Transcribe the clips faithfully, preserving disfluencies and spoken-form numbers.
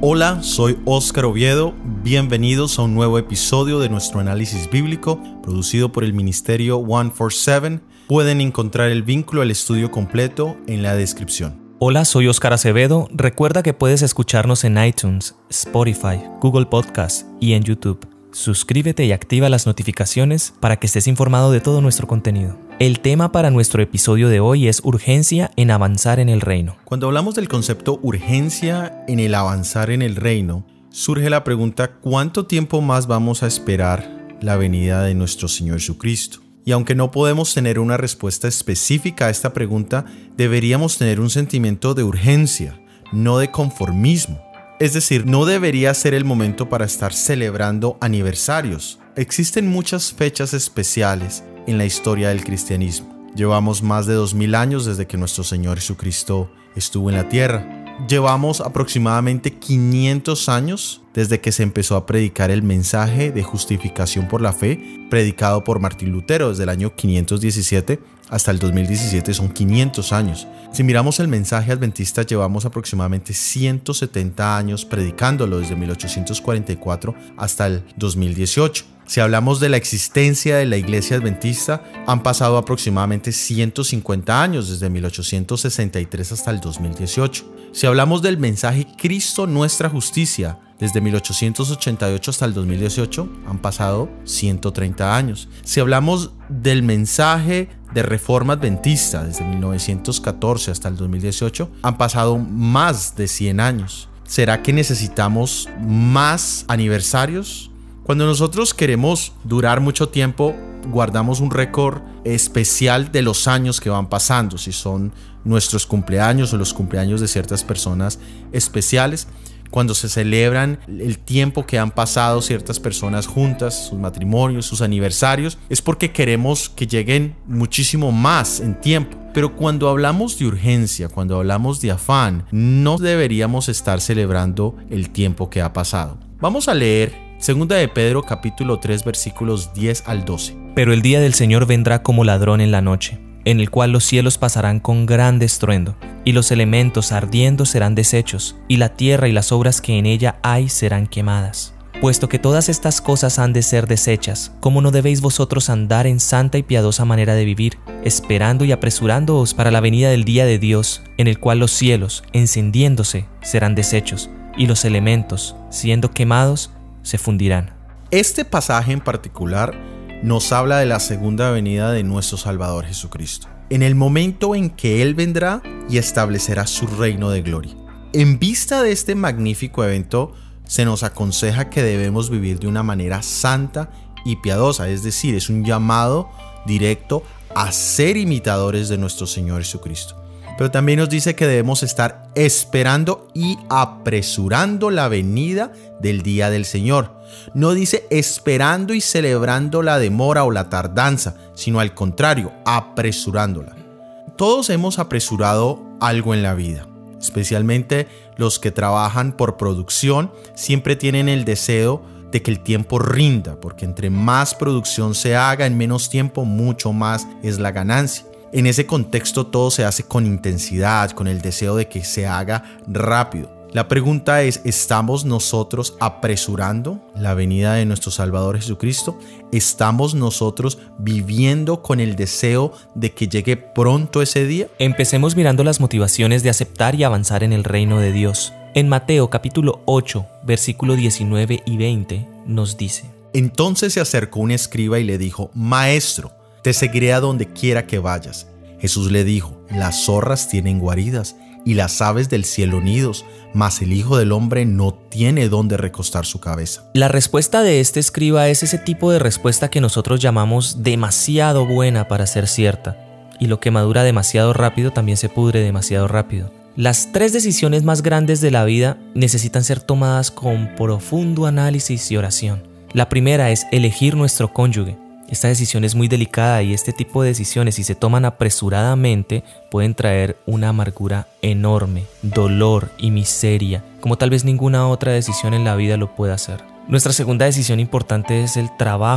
Hola, soy Óscar Oviedo. Bienvenidos a un nuevo episodio de nuestro análisis bíblico producido por el Ministerio ciento cuarenta y siete. Pueden encontrar el vínculo al estudio completo en la descripción. Hola, soy Óscar Acevedo. Recuerda que puedes escucharnos en iTunes, Spotify, Google Podcasts y en YouTube. Suscríbete y activa las notificaciones para que estés informado de todo nuestro contenido. El tema para nuestro episodio de hoy es urgencia en avanzar en el reino. Cuando hablamos del concepto urgencia en el avanzar en el reino, surge la pregunta: ¿cuánto tiempo más vamos a esperar la venida de nuestro Señor Jesucristo? Y aunque no podemos tener una respuesta específica a esta pregunta, deberíamos tener un sentimiento de urgencia, no de conformismo. Es decir, no debería ser el momento para estar celebrando aniversarios. Existen muchas fechas especiales en la historia del cristianismo. Llevamos más de dos mil años desde que nuestro Señor Jesucristo estuvo en la tierra. Llevamos aproximadamente quinientos años desde que se empezó a predicar el mensaje de justificación por la fe, predicado por Martín Lutero desde el año quinientos diecisiete hasta el dos mil diecisiete, son quinientos años. Si miramos el mensaje adventista, llevamos aproximadamente ciento setenta años predicándolo desde mil ochocientos cuarenta y cuatro hasta el dos mil dieciocho. Si hablamos de la existencia de la iglesia adventista, han pasado aproximadamente ciento cincuenta años desde mil ochocientos sesenta y tres hasta el dos mil dieciocho. Si hablamos del mensaje Cristo nuestra justicia, desde mil ochocientos ochenta y ocho hasta el dos mil dieciocho han pasado ciento treinta años. Si hablamos del mensaje de Reforma Adventista, desde mil novecientos catorce hasta el dos mil dieciocho, han pasado más de cien años. ¿Será que necesitamos más aniversarios? Cuando nosotros queremos durar mucho tiempo, guardamos un récord especial de los años que van pasando, si son nuestros cumpleaños o los cumpleaños de ciertas personas especiales. Cuando se celebran el tiempo que han pasado ciertas personas juntas, sus matrimonios, sus aniversarios, es porque queremos que lleguen muchísimo más en tiempo. Pero cuando hablamos de urgencia, cuando hablamos de afán, no deberíamos estar celebrando el tiempo que ha pasado. Vamos a leer Segunda de Pedro capítulo tres versículos diez al doce. Pero el día del Señor vendrá como ladrón en la noche, en el cual los cielos pasarán con gran estruendo, y los elementos ardiendo serán deshechos, y la tierra y las obras que en ella hay serán quemadas. Puesto que todas estas cosas han de ser deshechas, ¿cómo no debéis vosotros andar en santa y piadosa manera de vivir, esperando y apresurándoos para la venida del día de Dios, en el cual los cielos, encendiéndose, serán deshechos, y los elementos, siendo quemados, se fundirán? Este pasaje en particular nos habla de la segunda venida de nuestro Salvador Jesucristo, en el momento en que Él vendrá y establecerá su reino de gloria. En vista de este magnífico evento, se nos aconseja que debemos vivir de una manera santa y piadosa, es decir, es un llamado directo a ser imitadores de nuestro Señor Jesucristo. Pero también nos dice que debemos estar esperando y apresurando la venida del día del Señor. No dice esperando y celebrando la demora o la tardanza, sino al contrario, apresurándola. Todos hemos apresurado algo en la vida, especialmente los que trabajan por producción, siempre tienen el deseo de que el tiempo rinda, porque entre más producción se haga en menos tiempo, mucho más es la ganancia. En ese contexto todo se hace con intensidad, con el deseo de que se haga rápido. La pregunta es, ¿estamos nosotros apresurando la venida de nuestro Salvador Jesucristo? ¿Estamos nosotros viviendo con el deseo de que llegue pronto ese día? Empecemos mirando las motivaciones de aceptar y avanzar en el reino de Dios. En Mateo capítulo ocho, versículo diecinueve y veinte, nos dice: Entonces se acercó un escriba y le dijo: Maestro, te seguiré a donde quiera que vayas. Jesús le dijo: Las zorras tienen guaridas y las aves del cielo nidos, mas el Hijo del Hombre no tiene dónde recostar su cabeza. La respuesta de este escriba es ese tipo de respuesta que nosotros llamamos demasiado buena para ser cierta. Y lo que madura demasiado rápido también se pudre demasiado rápido. Las tres decisiones más grandes de la vida necesitan ser tomadas con profundo análisis y oración. La primera es elegir nuestro cónyuge. Esta decisión es muy delicada y este tipo de decisiones, si se toman apresuradamente, pueden traer una amargura enorme, dolor y miseria, como tal vez ninguna otra decisión en la vida lo pueda hacer. Nuestra segunda decisión importante es el trabajo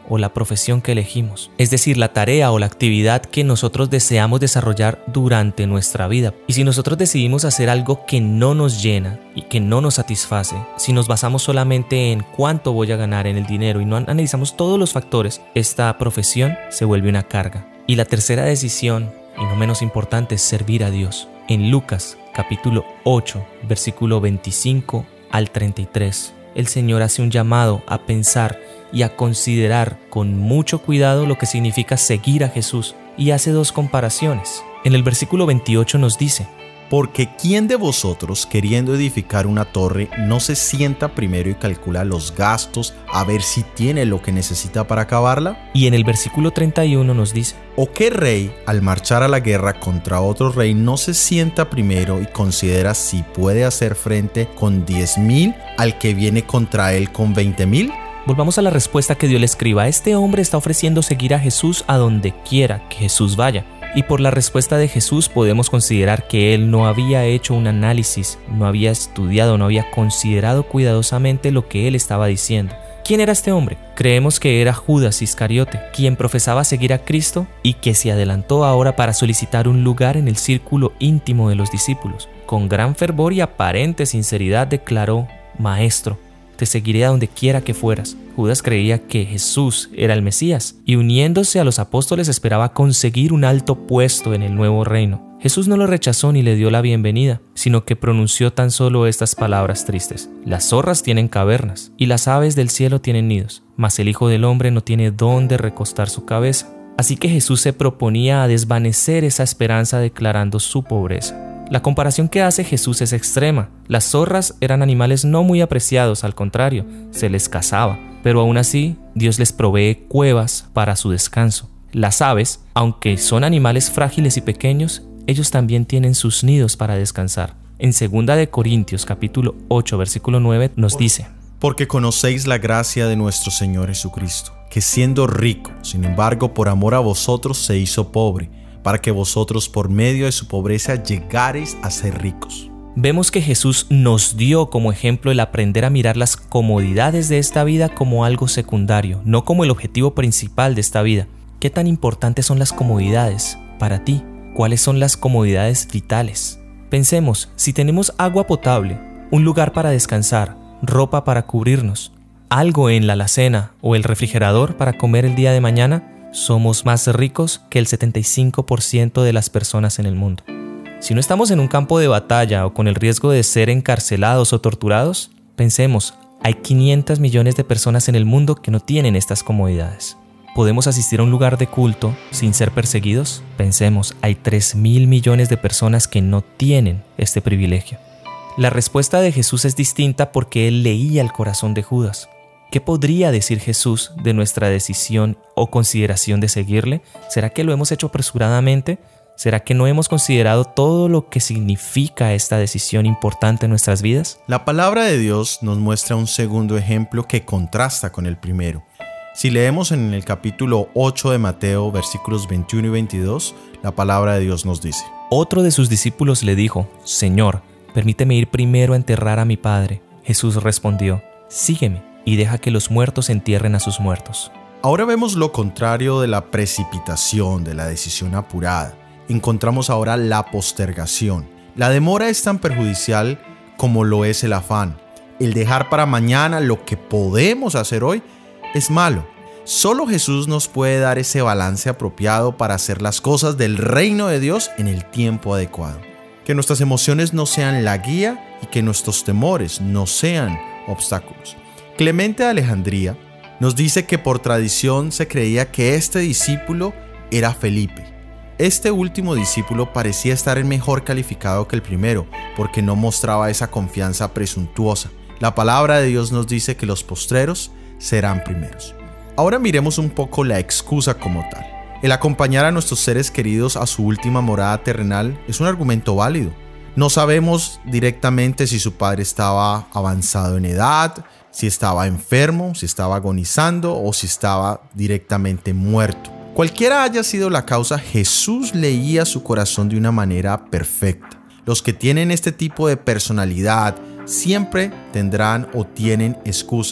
o la profesión que elegimos, es decir, la tarea o la actividad que nosotros deseamos desarrollar durante nuestra vida. Y si nosotros decidimos hacer algo que no nos llena y que no nos satisface, si nos basamos solamente en cuánto voy a ganar en el dinero y no analizamos todos los factores, esta profesión se vuelve una carga. Y la tercera decisión, y no menos importante, es servir a Dios. En Lucas capítulo ocho, versículo veinticinco al treinta y tres, el Señor hace un llamado a pensar y a considerar con mucho cuidado lo que significa seguir a Jesús, y hace dos comparaciones. En el versículo veintiocho nos dice: porque ¿quién de vosotros, queriendo edificar una torre, no se sienta primero y calcula los gastos a ver si tiene lo que necesita para acabarla? Y en el versículo treinta y uno nos dice: ¿o qué rey, al marchar a la guerra contra otro rey, no se sienta primero y considera si puede hacer frente con diez mil al que viene contra él con veinte mil? Volvamos a la respuesta que dio el escriba. Este hombre está ofreciendo seguir a Jesús a donde quiera que Jesús vaya. Y por la respuesta de Jesús podemos considerar que él no había hecho un análisis, no había estudiado, no había considerado cuidadosamente lo que él estaba diciendo. ¿Quién era este hombre? Creemos que era Judas Iscariote, quien profesaba seguir a Cristo y que se adelantó ahora para solicitar un lugar en el círculo íntimo de los discípulos. Con gran fervor y aparente sinceridad declaró: Maestro, te seguiré a donde quiera que fueras. Judas creía que Jesús era el Mesías y, uniéndose a los apóstoles, esperaba conseguir un alto puesto en el nuevo reino. Jesús no lo rechazó ni le dio la bienvenida, sino que pronunció tan solo estas palabras tristes: las zorras tienen cavernas y las aves del cielo tienen nidos, mas el Hijo del Hombre no tiene dónde recostar su cabeza. Así que Jesús se proponía a desvanecer esa esperanza declarando su pobreza. La comparación que hace Jesús es extrema. Las zorras eran animales no muy apreciados, al contrario, se les cazaba. Pero aún así, Dios les provee cuevas para su descanso. Las aves, aunque son animales frágiles y pequeños, ellos también tienen sus nidos para descansar. En segunda de Corintios capítulo ocho, versículo nueve nos dice: porque conocéis la gracia de nuestro Señor Jesucristo, que siendo rico, sin embargo, por amor a vosotros se hizo pobre, para que vosotros por medio de su pobreza llegareis a ser ricos. Vemos que Jesús nos dio como ejemplo el aprender a mirar las comodidades de esta vida como algo secundario, no como el objetivo principal de esta vida. ¿Qué tan importantes son las comodidades para ti? ¿Cuáles son las comodidades vitales? Pensemos, si tenemos agua potable, un lugar para descansar, ropa para cubrirnos, algo en la alacena o el refrigerador para comer el día de mañana, somos más ricos que el setenta y cinco por ciento de las personas en el mundo. Si no estamos en un campo de batalla o con el riesgo de ser encarcelados o torturados, pensemos, hay quinientos millones de personas en el mundo que no tienen estas comodidades. ¿Podemos asistir a un lugar de culto sin ser perseguidos? Pensemos, hay tres mil millones de personas que no tienen este privilegio. La respuesta de Jesús es distinta porque él leía el corazón de Judas. ¿Qué podría decir Jesús de nuestra decisión o consideración de seguirle? ¿Será que lo hemos hecho apresuradamente? ¿Será que no hemos considerado todo lo que significa esta decisión importante en nuestras vidas? La palabra de Dios nos muestra un segundo ejemplo que contrasta con el primero. Si leemos en el capítulo ocho de Mateo, versículos veintiuno y veintidós, la palabra de Dios nos dice: otro de sus discípulos le dijo: Señor, permíteme ir primero a enterrar a mi padre. Jesús respondió: sígueme y deja que los muertos entierren a sus muertos. Ahora vemos lo contrario de la precipitación, de la decisión apurada. Encontramos ahora la postergación. La demora es tan perjudicial como lo es el afán. El dejar para mañana lo que podemos hacer hoy es malo. Solo Jesús nos puede dar ese balance apropiado para hacer las cosas del reino de Dios en el tiempo adecuado. Que nuestras emociones no sean la guía y que nuestros temores no sean obstáculos. Clemente de Alejandría nos dice que por tradición se creía que este discípulo era Felipe. Este último discípulo parecía estar mejor calificado que el primero porque no mostraba esa confianza presuntuosa. La palabra de Dios nos dice que los postreros serán primeros. Ahora miremos un poco la excusa como tal. El acompañar a nuestros seres queridos a su última morada terrenal es un argumento válido. No sabemos directamente si su padre estaba avanzado en edad, si estaba enfermo, si estaba agonizando o si estaba directamente muerto. Cualquiera haya sido la causa, Jesús leía su corazón de una manera perfecta. Los que tienen este tipo de personalidad siempre tendrán o tienen excusas.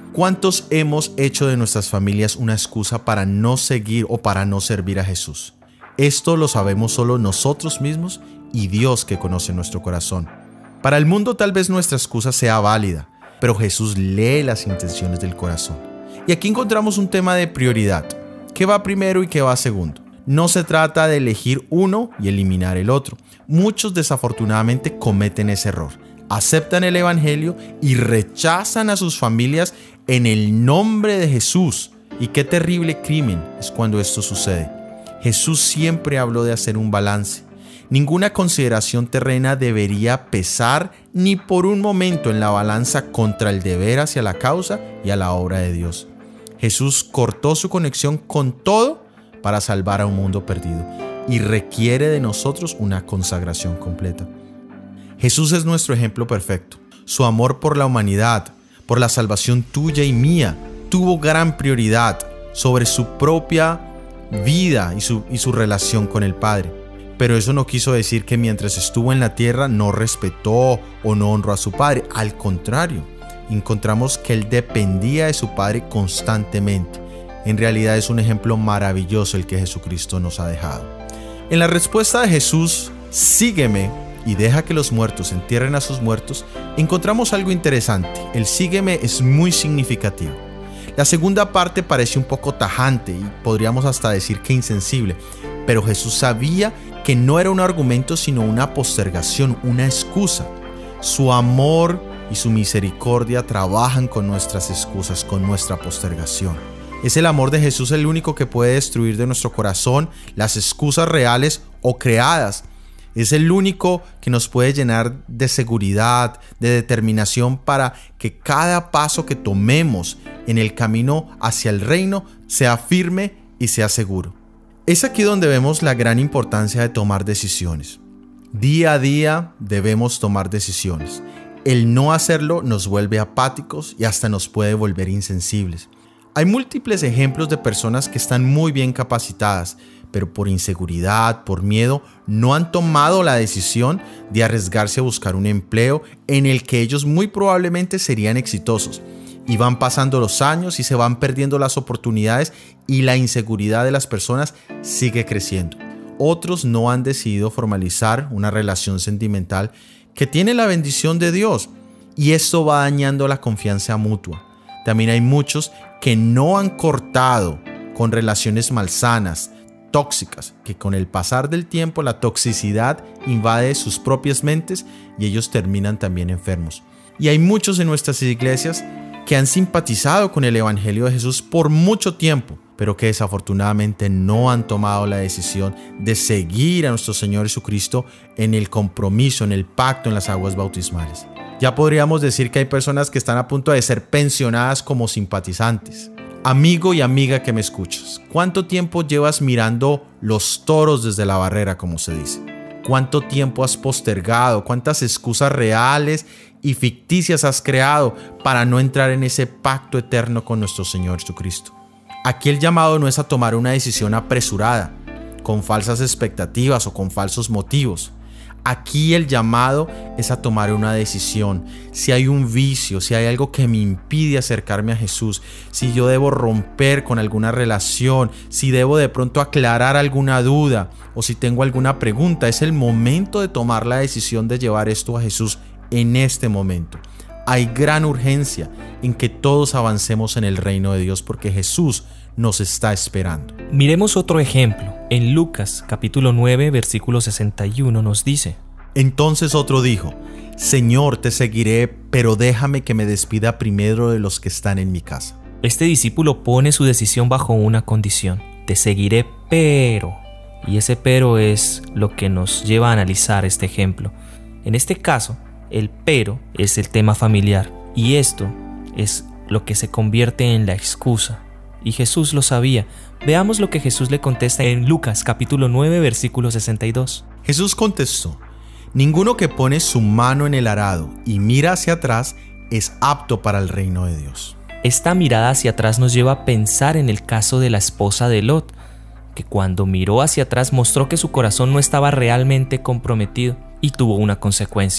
¿Cuántos hemos hecho de nuestras familias una excusa para no seguir o para no servir a Jesús? Esto lo sabemos solo nosotros mismos y Dios, que conoce nuestro corazón. Para el mundo tal vez nuestra excusa sea válida, pero Jesús lee las intenciones del corazón. Y aquí encontramos un tema de prioridad. ¿Qué va primero y qué va segundo? No se trata de elegir uno y eliminar el otro. Muchos desafortunadamente cometen ese error. Aceptan el evangelio y rechazan a sus familias en el nombre de Jesús. Y qué terrible crimen es cuando esto sucede. Jesús siempre habló de hacer un balance. Ninguna consideración terrena debería pesar ni por un momento en la balanza contra el deber hacia la causa y a la obra de Dios. Jesús cortó su conexión con todo para salvar a un mundo perdido y requiere de nosotros una consagración completa. Jesús es nuestro ejemplo perfecto. Su amor por la humanidad, por la salvación tuya y mía, tuvo gran prioridad sobre su propia vida y su, y su relación con el Padre. Pero eso no quiso decir que mientras estuvo en la tierra no respetó o no honró a su Padre. Al contrario, encontramos que Él dependía de su Padre constantemente. En realidad es un ejemplo maravilloso el que Jesucristo nos ha dejado. En la respuesta de Jesús, sígueme y deja que los muertos entierren a sus muertos, encontramos algo interesante. El sígueme es muy significativo. La segunda parte parece un poco tajante y podríamos hasta decir que insensible, pero Jesús sabía que no era un argumento sino una postergación, una excusa. Su amor y su misericordia trabajan con nuestras excusas, con nuestra postergación. Es el amor de Jesús el único que puede destruir de nuestro corazón las excusas reales o creadas. Es el único que nos puede llenar de seguridad, de determinación para que cada paso que tomemos en el camino hacia el reino sea firme y sea seguro. Es aquí donde vemos la gran importancia de tomar decisiones. Día a día debemos tomar decisiones. El no hacerlo nos vuelve apáticos y hasta nos puede volver insensibles. Hay múltiples ejemplos de personas que están muy bien capacitadas, pero por inseguridad, por miedo, no han tomado la decisión de arriesgarse a buscar un empleo en el que ellos muy probablemente serían exitosos. Y van pasando los años y se van perdiendo las oportunidades y la inseguridad de las personas sigue creciendo. Otros no han decidido formalizar una relación sentimental que tiene la bendición de Dios y esto va dañando la confianza mutua. También hay muchos que no han cortado con relaciones malsanas, tóxicas, que con el pasar del tiempo la toxicidad invade sus propias mentes y ellos terminan también enfermos. Y hay muchos en nuestras iglesias que han simpatizado con el Evangelio de Jesús por mucho tiempo, pero que desafortunadamente no han tomado la decisión de seguir a nuestro Señor Jesucristo en el compromiso, en el pacto, en las aguas bautismales. Ya podríamos decir que hay personas que están a punto de ser pensionadas como simpatizantes. Amigo y amiga que me escuchas, ¿cuánto tiempo llevas mirando los toros desde la barrera, como se dice? ¿Cuánto tiempo has postergado? ¿Cuántas excusas reales y ficticias has creado para no entrar en ese pacto eterno con nuestro Señor Jesucristo? Aquí el llamado no es a tomar una decisión apresurada, con falsas expectativas o con falsos motivos. Aquí el llamado es a tomar una decisión. Si hay un vicio, si hay algo que me impide acercarme a Jesús, si yo debo romper con alguna relación, si debo de pronto aclarar alguna duda o si tengo alguna pregunta, es el momento de tomar la decisión de llevar esto a Jesús en este momento. Hay gran urgencia en que todos avancemos en el reino de Dios porque Jesús nos está esperando. Miremos otro ejemplo. En Lucas capítulo nueve versículo sesenta y uno nos dice: Entonces otro dijo: Señor, te seguiré, pero déjame que me despida primero de los que están en mi casa. Este discípulo pone su decisión bajo una condición: te seguiré, pero... Y ese pero es lo que nos lleva a analizar este ejemplo. En este caso, el pero es el tema familiar y esto es lo que se convierte en la excusa. Y Jesús lo sabía. Veamos lo que Jesús le contesta en Lucas capítulo nueve versículo sesenta y dos. Jesús contestó: Ninguno que pone su mano en el arado y mira hacia atrás es apto para el reino de Dios. Esta mirada hacia atrás nos lleva a pensar en el caso de la esposa de Lot, que cuando miró hacia atrás mostró que su corazón no estaba realmente comprometido y tuvo una consecuencia.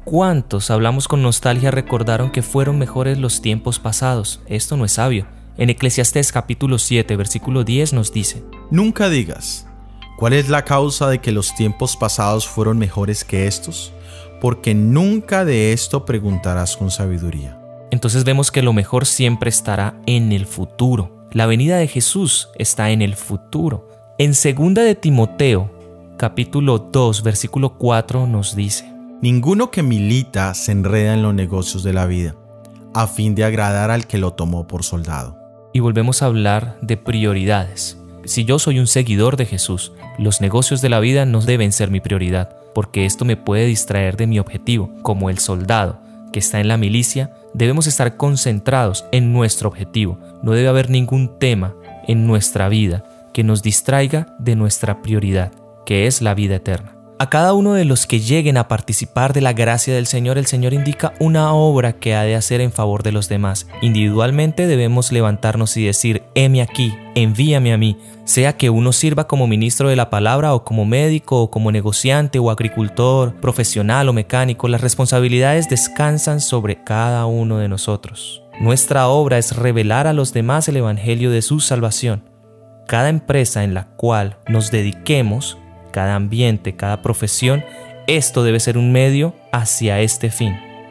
¿Cuántos, hablamos con nostalgia, recordaron que fueron mejores los tiempos pasados? Esto no es sabio. En Eclesiastés capítulo siete, versículo diez nos dice: Nunca digas, ¿cuál es la causa de que los tiempos pasados fueron mejores que estos? Porque nunca de esto preguntarás con sabiduría. Entonces vemos que lo mejor siempre estará en el futuro. La venida de Jesús está en el futuro. En segunda de Timoteo, capítulo dos, versículo cuatro nos dice: Ninguno que milita se enreda en los negocios de la vida, a fin de agradar al que lo tomó por soldado. Y volvemos a hablar de prioridades. Si yo soy un seguidor de Jesús, los negocios de la vida no deben ser mi prioridad, porque esto me puede distraer de mi objetivo. Como el soldado que está en la milicia, debemos estar concentrados en nuestro objetivo. No debe haber ningún tema en nuestra vida que nos distraiga de nuestra prioridad, que es la vida eterna. A cada uno de los que lleguen a participar de la gracia del Señor, el Señor indica una obra que ha de hacer en favor de los demás. Individualmente debemos levantarnos y decir: heme aquí, envíame a mí. Sea que uno sirva como ministro de la palabra, o como médico, o como negociante, o agricultor, profesional o mecánico, las responsabilidades descansan sobre cada uno de nosotros. Nuestra obra es revelar a los demás el evangelio de su salvación. Cada empresa en la cual nos dediquemos, cada ambiente, cada profesión, esto debe ser un medio hacia este fin.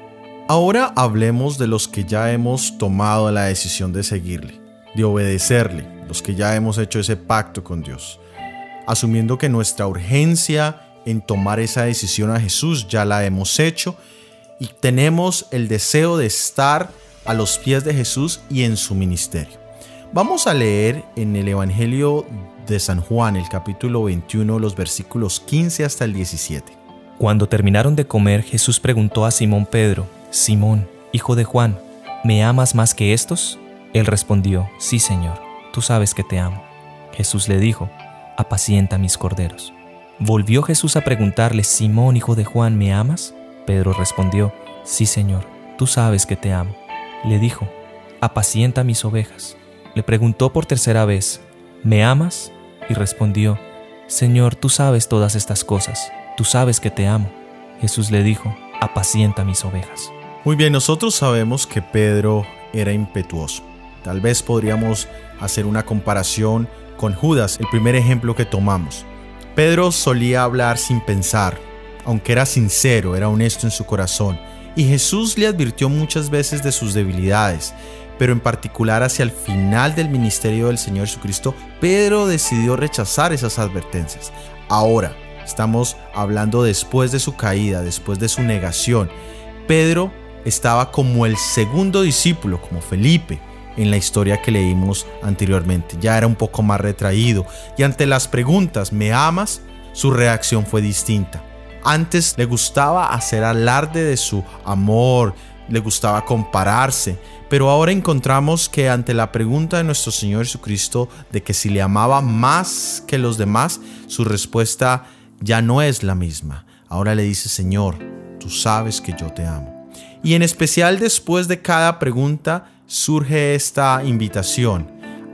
Ahora hablemos de los que ya hemos tomado la decisión de seguirle, de obedecerle, los que ya hemos hecho ese pacto con Dios, asumiendo que nuestra urgencia en tomar esa decisión a Jesús ya la hemos hecho y tenemos el deseo de estar a los pies de Jesús y en su ministerio. Vamos a leer en el Evangelio de San Juan, el capítulo veintiuno, los versículos quince hasta el diecisiete. Cuando terminaron de comer, Jesús preguntó a Simón Pedro: Simón, hijo de Juan, ¿me amas más que estos? Él respondió: Sí, Señor, tú sabes que te amo. Jesús le dijo: Apacienta mis corderos. Volvió Jesús a preguntarle: Simón, hijo de Juan, ¿me amas? Pedro respondió: Sí, Señor, tú sabes que te amo. Le dijo: Apacienta mis ovejas. Le preguntó por tercera vez: ¿Me amas? Y respondió: Señor, tú sabes todas estas cosas, tú sabes que te amo. Jesús le dijo: Apacienta mis ovejas. Muy bien, nosotros sabemos que Pedro era impetuoso. Tal vez podríamos hacer una comparación con Judas, el primer ejemplo que tomamos. Pedro solía hablar sin pensar, aunque era sincero, era honesto en su corazón. Y Jesús le advirtió muchas veces de sus debilidades, pero en particular hacia el final del ministerio del Señor Jesucristo, Pedro decidió rechazar esas advertencias. Ahora, estamos hablando después de su caída, después de su negación. Pedro estaba como el segundo discípulo, como Felipe, en la historia que leímos anteriormente. Ya era un poco más retraído y ante las preguntas: ¿me amas?, su reacción fue distinta. Antes le gustaba hacer alarde de su amor, le gustaba compararse, pero ahora encontramos que ante la pregunta de nuestro Señor Jesucristo de que si le amaba más que los demás, su respuesta ya no es la misma. Ahora le dice: Señor, tú sabes que yo te amo. Y en especial después de cada pregunta surge esta invitación: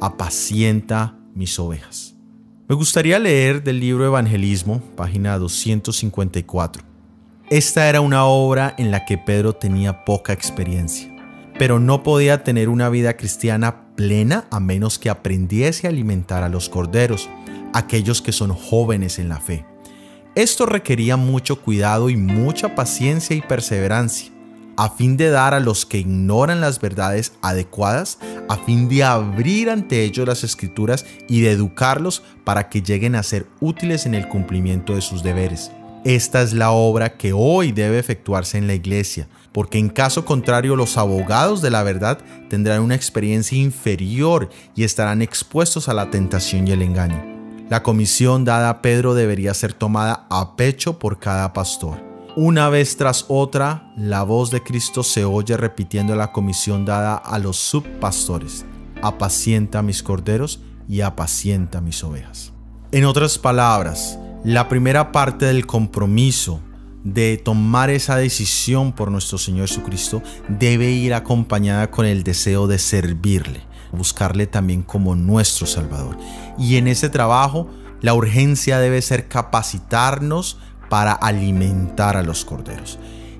apacienta mis ovejas. Me gustaría leer del libro Evangelismo, página doscientos cincuenta y cuatro. Esta era una obra en la que Pedro tenía poca experiencia, pero no podía tener una vida cristiana plena a menos que aprendiese a alimentar a los corderos, aquellos que son jóvenes en la fe. Esto requería mucho cuidado y mucha paciencia y perseverancia, a fin de dar a los que ignoran las verdades adecuadas, a fin de abrir ante ellos las Escrituras y de educarlos para que lleguen a ser útiles en el cumplimiento de sus deberes. Esta es la obra que hoy debe efectuarse en la iglesia, porque en caso contrario los abogados de la verdad tendrán una experiencia inferior y estarán expuestos a la tentación y el engaño. La comisión dada a Pedro debería ser tomada a pecho por cada pastor. Una vez tras otra, la voz de Cristo se oye repitiendo la comisión dada a los subpastores: apacienta mis corderos y apacienta mis ovejas. En otras palabras, la primera parte del compromiso de tomar esa decisión por nuestro Señor Jesucristo debe ir acompañada con el deseo de servirle, buscarle también como nuestro Salvador. Y en ese trabajo, la urgencia debe ser capacitarnos para alimentar a los corderos.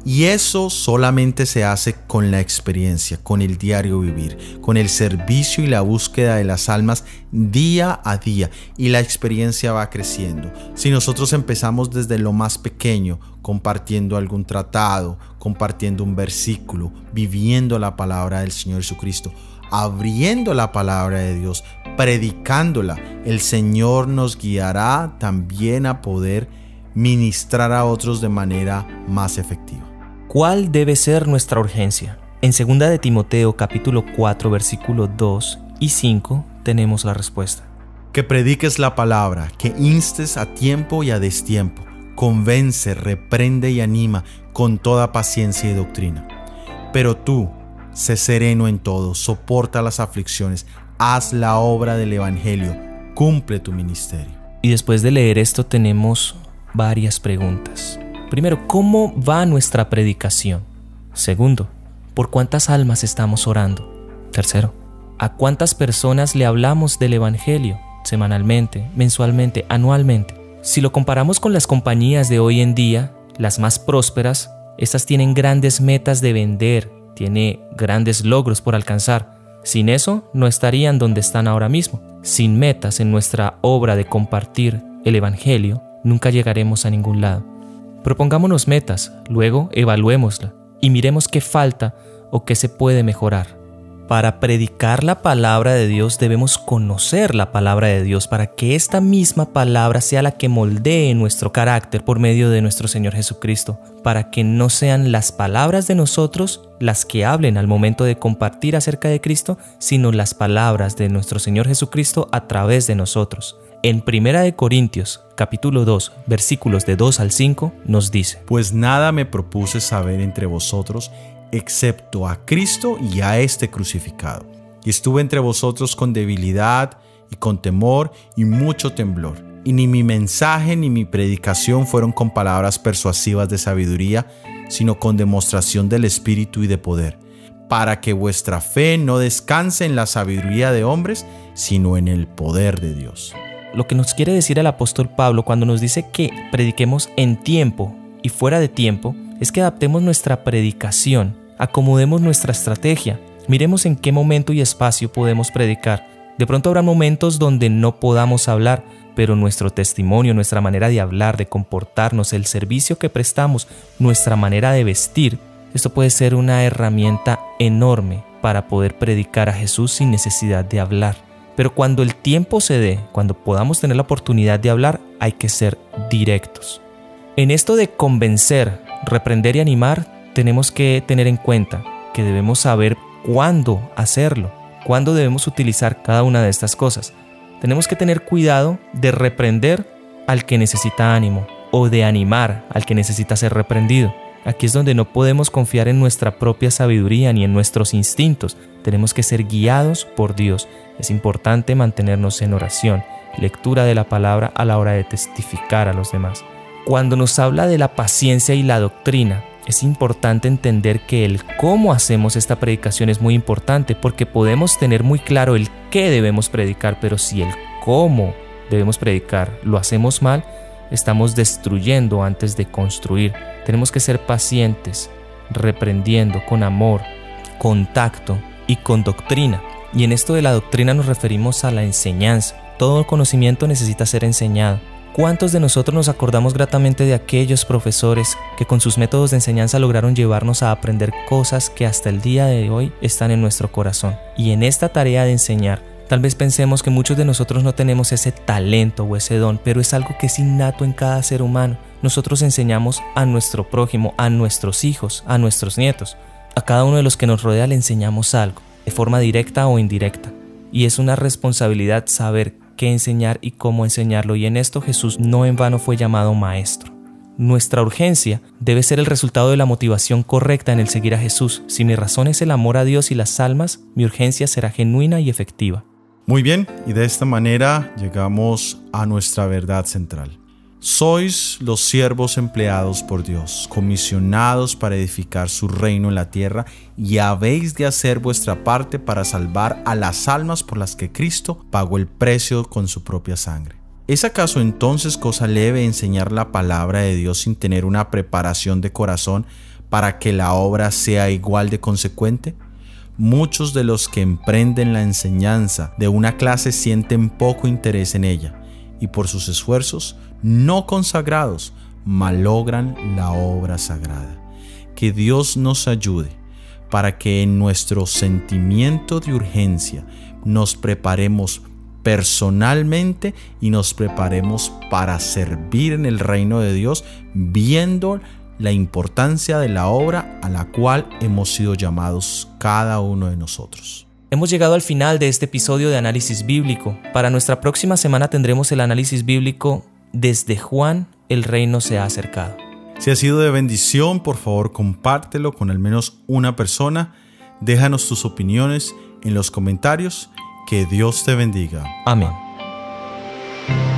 Y eso solamente se hace con la experiencia, con el diario vivir, con el servicio y la búsqueda de las almas día a día. Y la experiencia va creciendo. Si nosotros empezamos desde lo más pequeño, compartiendo algún tratado, compartiendo un versículo, viviendo la palabra del Señor Jesucristo, abriendo la palabra de Dios, predicándola, el Señor nos guiará también a poder ministrar a otros de manera más efectiva. ¿Cuál debe ser nuestra urgencia? En segunda de Timoteo capítulo cuatro versículos dos y cinco tenemos la respuesta. Que prediques la palabra, que instes a tiempo y a destiempo, convence, reprende y anima con toda paciencia y doctrina. Pero tú, sé sereno en todo, soporta las aflicciones, haz la obra del evangelio, cumple tu ministerio. Y después de leer esto tenemos varias preguntas. Primero, ¿cómo va nuestra predicación? Segundo, ¿por cuántas almas estamos orando? Tercero, ¿a cuántas personas le hablamos del evangelio? Semanalmente, mensualmente, anualmente. Si lo comparamos con las compañías de hoy en día, las más prósperas, estas tienen grandes metas de vender, tienen grandes logros por alcanzar. Sin eso, no estarían donde están ahora mismo. Sin metas en nuestra obra de compartir el evangelio, nunca llegaremos a ningún lado. Propongámonos metas, luego evaluémosla y miremos qué falta o qué se puede mejorar. Para predicar la palabra de Dios debemos conocer la palabra de Dios para que esta misma palabra sea la que moldee nuestro carácter por medio de nuestro Señor Jesucristo, para que no sean las palabras de nosotros las que hablen al momento de compartir acerca de Cristo, sino las palabras de nuestro Señor Jesucristo a través de nosotros. En Primera de Corintios, capítulo dos, versículos de dos al cinco, nos dice: Pues nada me propuse saber entre vosotros, excepto a Cristo y a este crucificado. Y estuve entre vosotros con debilidad y con temor y mucho temblor. Y ni mi mensaje ni mi predicación fueron con palabras persuasivas de sabiduría, sino con demostración del Espíritu y de poder, para que vuestra fe no descanse en la sabiduría de hombres, sino en el poder de Dios. Lo que nos quiere decir el apóstol Pablo cuando nos dice que prediquemos en tiempo y fuera de tiempo es que adaptemos nuestra predicación, acomodemos nuestra estrategia, miremos en qué momento y espacio podemos predicar. De pronto habrá momentos donde no podamos hablar, pero nuestro testimonio, nuestra manera de hablar, de comportarnos, el servicio que prestamos, nuestra manera de vestir, esto puede ser una herramienta enorme para poder predicar a Jesús sin necesidad de hablar. Pero cuando el tiempo se dé, cuando podamos tener la oportunidad de hablar, hay que ser directos. En esto de convencer, reprender y animar, tenemos que tener en cuenta que debemos saber cuándo hacerlo, cuándo debemos utilizar cada una de estas cosas. Tenemos que tener cuidado de reprender al que necesita ánimo o de animar al que necesita ser reprendido. Aquí es donde no podemos confiar en nuestra propia sabiduría ni en nuestros instintos. Tenemos que ser guiados por Dios. Es importante mantenernos en oración, lectura de la palabra a la hora de testificar a los demás. Cuando nos habla de la paciencia y la doctrina, es importante entender que el cómo hacemos esta predicación es muy importante, porque podemos tener muy claro el qué debemos predicar, pero si el cómo debemos predicar lo hacemos mal, estamos destruyendo antes de construir. Tenemos que ser pacientes, reprendiendo con amor, con tacto y con doctrina. Y en esto de la doctrina nos referimos a la enseñanza. Todo conocimiento necesita ser enseñado. ¿Cuántos de nosotros nos acordamos gratamente de aquellos profesores que con sus métodos de enseñanza lograron llevarnos a aprender cosas que hasta el día de hoy están en nuestro corazón? Y en esta tarea de enseñar, tal vez pensemos que muchos de nosotros no tenemos ese talento o ese don, pero es algo que es innato en cada ser humano. Nosotros enseñamos a nuestro prójimo, a nuestros hijos, a nuestros nietos. A cada uno de los que nos rodea le enseñamos algo, de forma directa o indirecta. Y es una responsabilidad saber qué enseñar y cómo enseñarlo, y en esto Jesús no en vano fue llamado maestro. Nuestra urgencia debe ser el resultado de la motivación correcta en el seguir a Jesús. Si mi razón es el amor a Dios y las almas, mi urgencia será genuina y efectiva. Muy bien, y de esta manera llegamos a nuestra verdad central. Sois los siervos empleados por Dios, comisionados para edificar su reino en la tierra, y habéis de hacer vuestra parte para salvar a las almas por las que Cristo pagó el precio con su propia sangre. ¿Es acaso entonces cosa leve enseñar la palabra de Dios sin tener una preparación de corazón para que la obra sea igual de consecuente? Muchos de los que emprenden la enseñanza de una clase sienten poco interés en ella y por sus esfuerzos no consagrados malogran la obra sagrada. Que Dios nos ayude para que en nuestro sentimiento de urgencia nos preparemos personalmente y nos preparemos para servir en el reino de Dios, viendo la importancia de la obra a la cual hemos sido llamados cada uno de nosotros. Hemos llegado al final de este episodio de Análisis Bíblico. Para nuestra próxima semana tendremos el análisis bíblico Desde Juan el reino se ha acercado. Si ha sido de bendición, por favor compártelo con al menos una persona. Déjanos tus opiniones en los comentarios. Que Dios te bendiga. Amén.